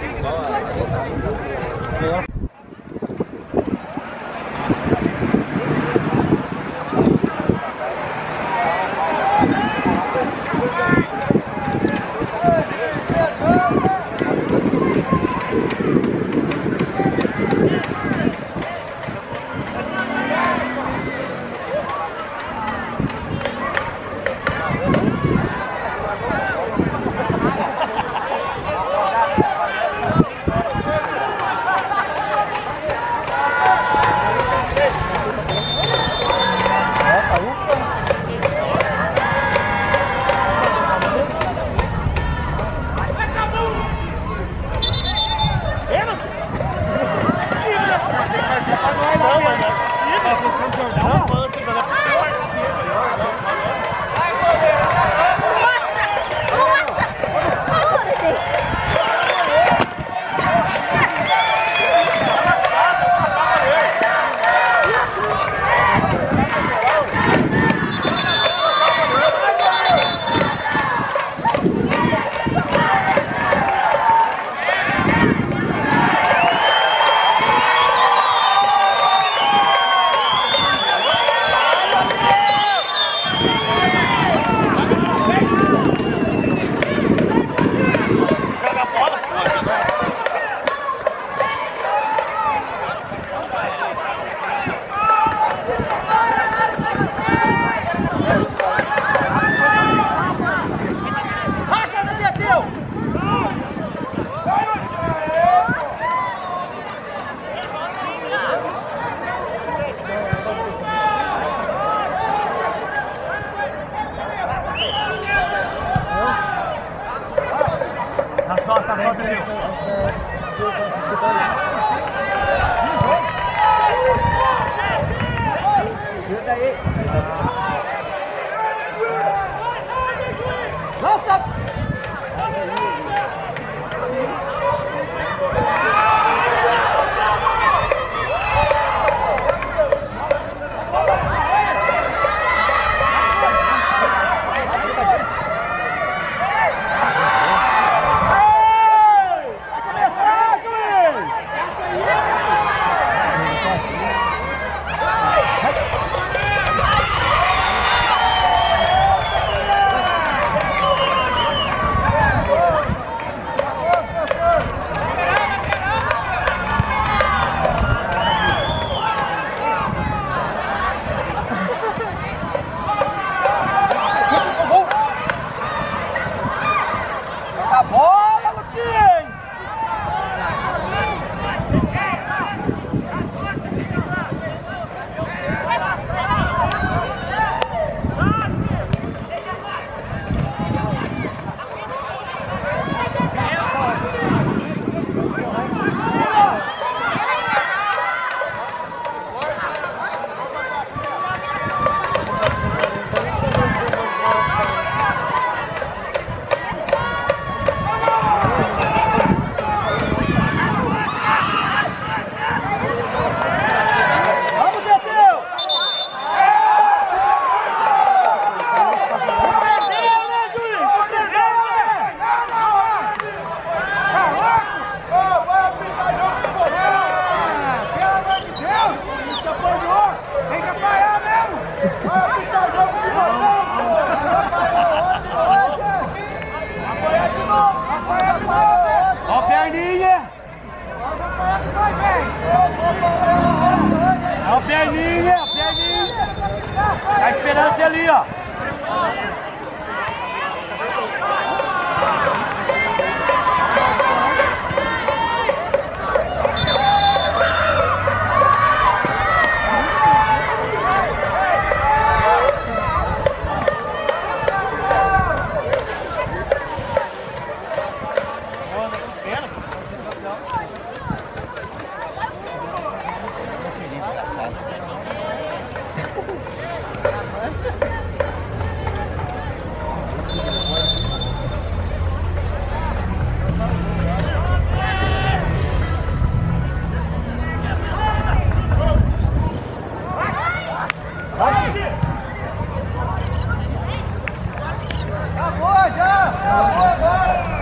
Acabou já! Acabou agora!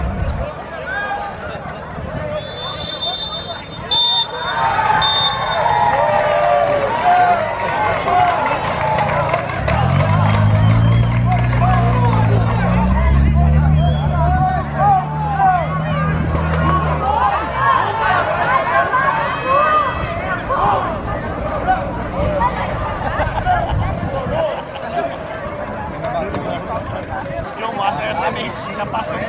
Não, mas ela também já passou.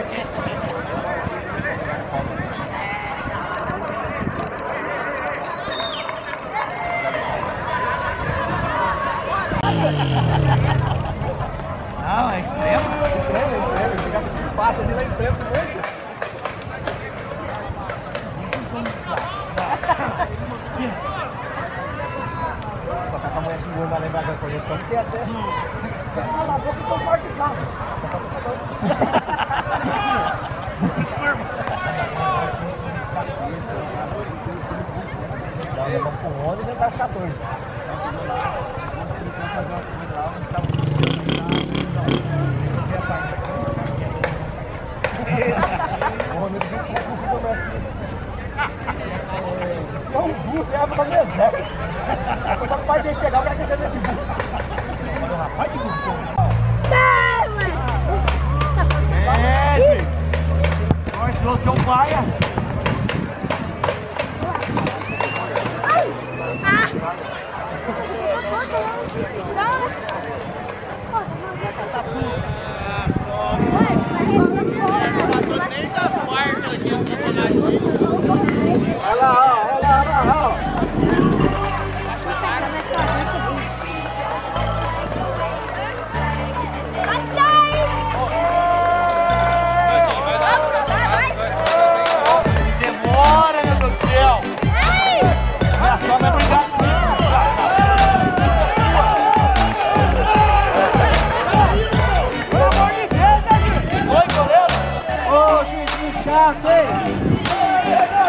Não, é extremo. Extremo. Ficar com o pato ali lá extremo também. Só tá com a mulher xingando ali embaixo das coisas, tanto que até... Vocês estão na boca, vocês estão fortes de casa. Nós vamos com 11 e vai com 14. Se é um burro, você vai botar no exército. Só que o pai dele chegar, o cara já chega de burro. Rapaz de burro. É, gente. Nós trouxe um paia. Olha lá, ó. Demora, meu Deus do céu. Minha sogra vai brigar comigo. Pelo amor de Deus, né, gente? Oi, goleiro. Ô, juizinho chato, hein?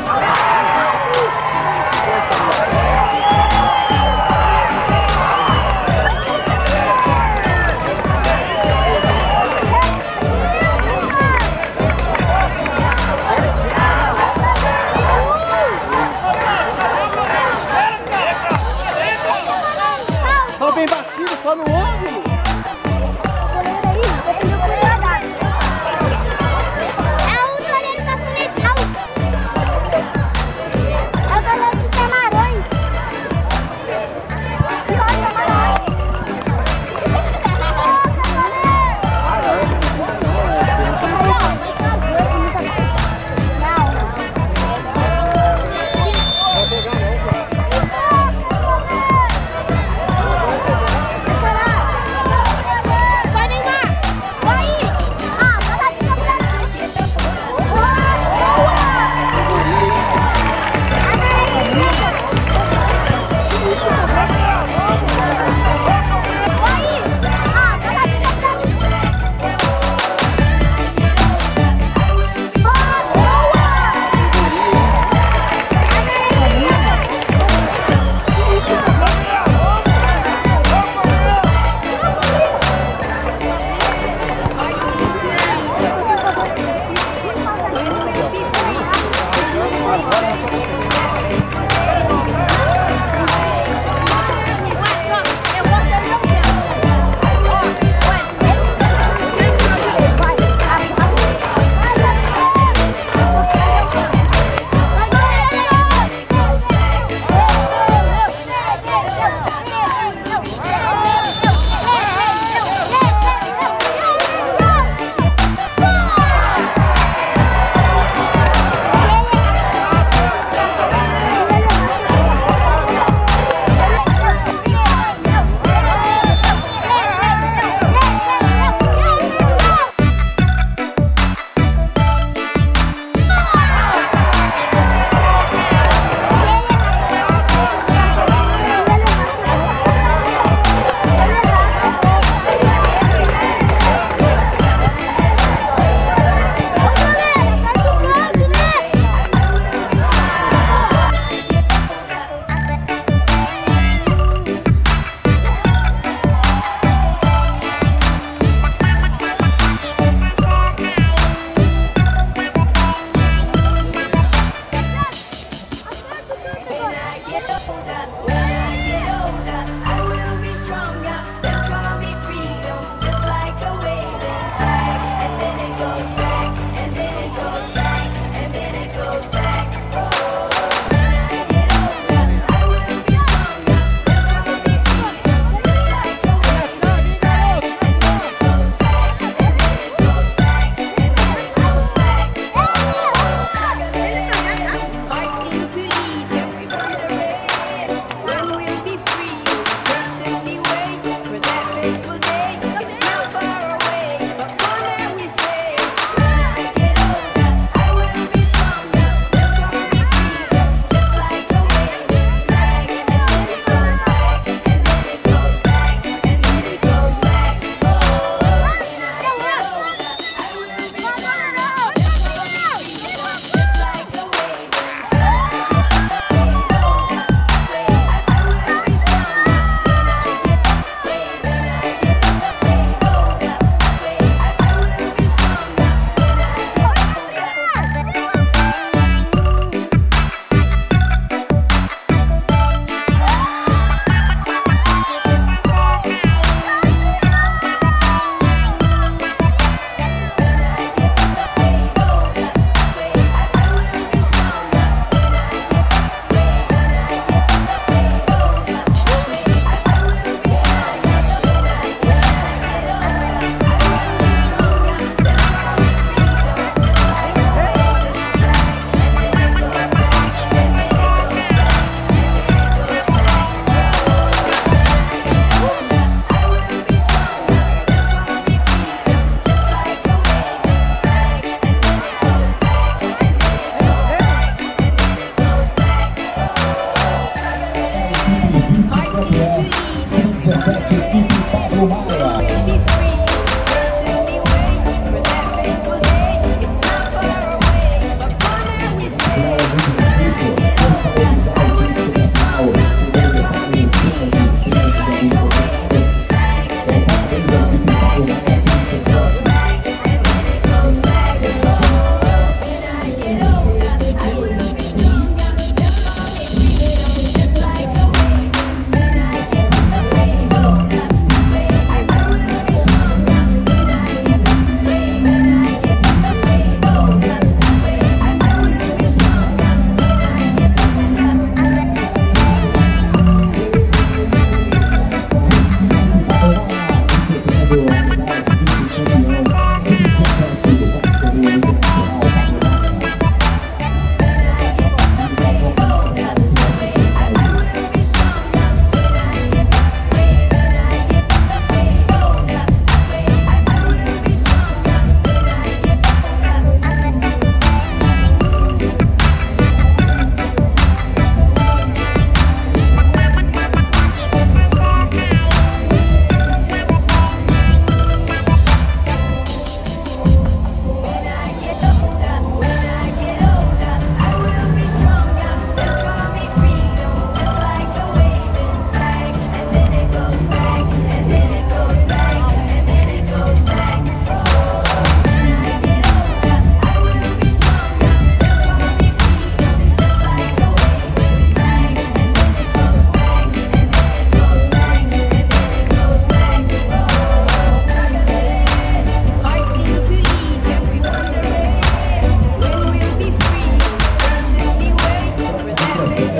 Só bem batido, só no ângulo. É o goleiro da seleção.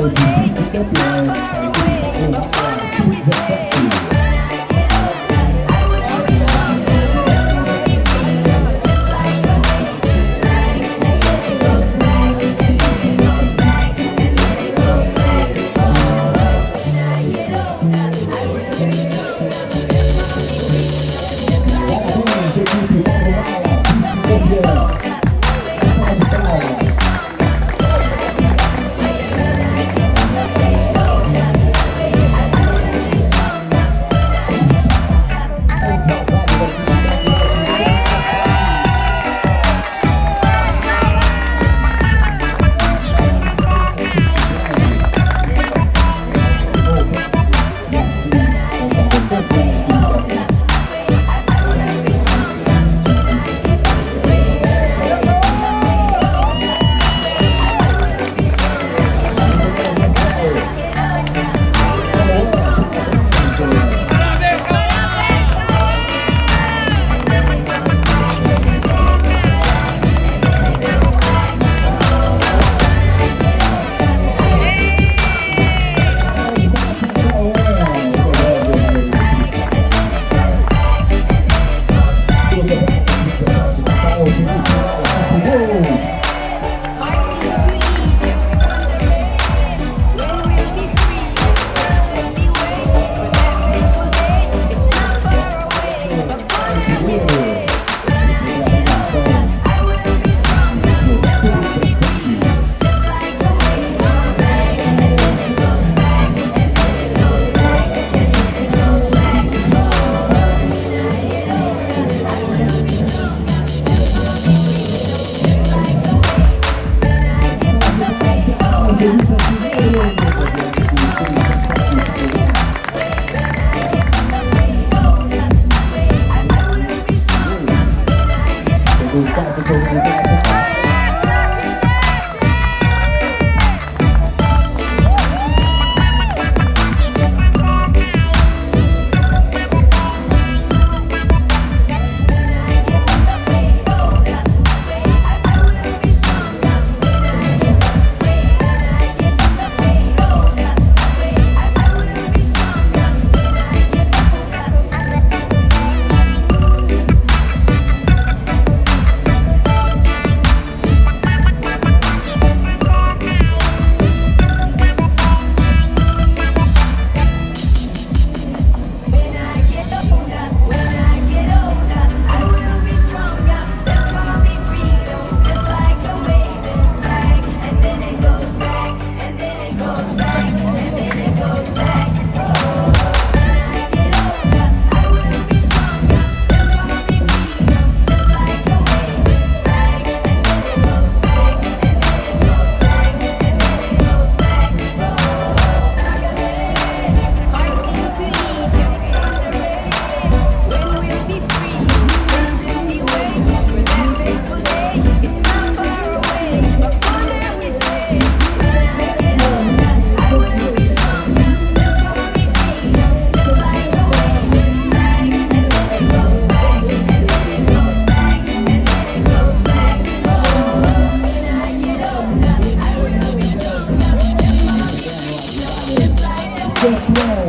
Just